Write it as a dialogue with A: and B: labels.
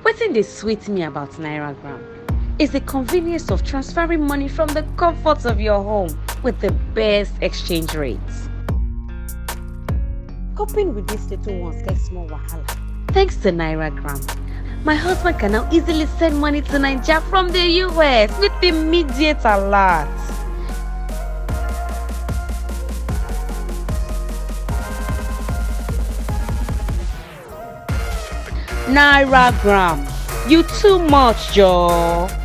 A: Wetin dey sweet me about Nairagram is the convenience of transferring money from the comfort of your home with the best exchange rates. Coping with these little ones gets more wahala. Thanks to Nairagram, my husband can now easily send money to Nigeria from the US with immediate alert. Nairagram, you too much, Joe.